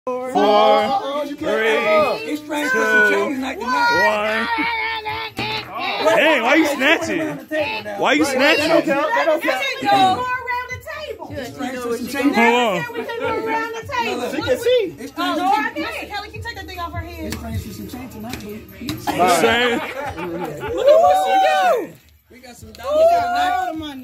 4, 3, 2, 1. Dang, why you snatching? Why you snatching? That don't count. Go around the table. Hold on. We can go around the table. She can see. Oh, no, I can't. Kelly, can you take that thing off her head? Same. Look at what she got. We got some dollars. Money.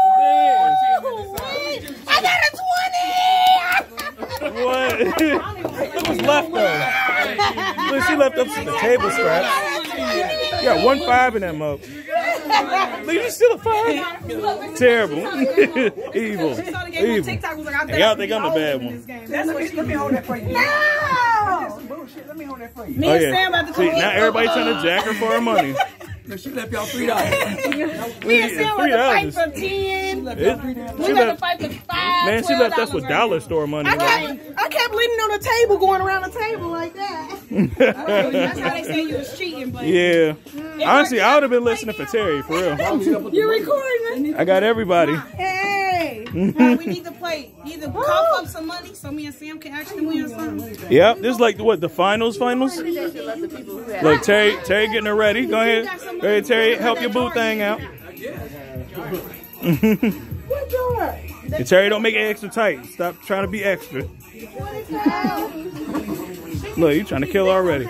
I got What? What was left though? Look, she left up some the table scraps. You got 1 5 in that mug. Look, you still a 5? Terrible. Evil. Evil. And y'all think I'm the bad one. Let me hold that for you. No! Let me hold that for you. Oh yeah. See, now everybody trying to jack her for her money. She left y'all $3. Me and Sam want to fight for 10. We got to fight for 5. Man, she left us with dollar store money. I kept leaning on the table, going around the table like that. That's how they say you was cheating, but yeah. Honestly, I would have been listening for Terry, for real. You're recording? I got everybody. Hey. We need to play. Either cough up some money so me and Sam can actually win something. Yep, this is like what, the finals? Look, Terry getting her ready. Go ahead. Go ahead, Terry, help your boo thing out. And Terry, don't make it extra tight. Stop trying to be extra. Look, you trying to kill already.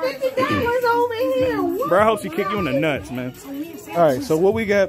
Bro, I hope she kick you in the nuts, man. All right, so what we got?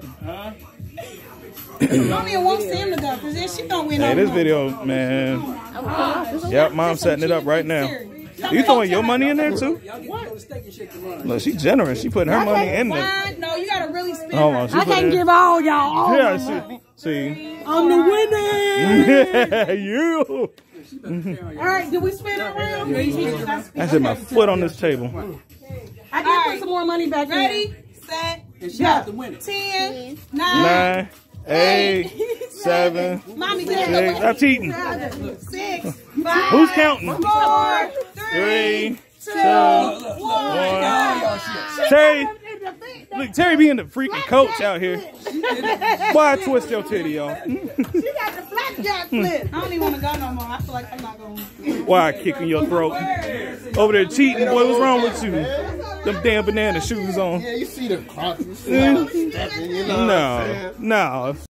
Mommy won't Sam to go, because then she don't win. Hey, this video, man. Yep, mom's setting it up right now. You throwing your money in there too? Look, she's generous. She putting her money in there. No, you gotta really spend. Hold on, I can't give all y'all. Yeah, see. I'm the winner. You. All right, do we spin around? I said my foot on this table. I can put some more money back. Ready, set, go. 10, 9, 8, 7, Mommy, 6. I'm cheating. 6, 5. Who's counting? 4, 3, 2, 1. 1. Terry, look, Terry being the freaking coach out here. Why twist your titty, y'all? She got the blackjack flip. I don't even want to go no more. I feel like I'm not going. Why kicking your throat? Over there cheating, boy. What's wrong with you? Them damn banana shoes on. Yeah, you see the cross. You see how I'm stepping, you know what I'm saying? No.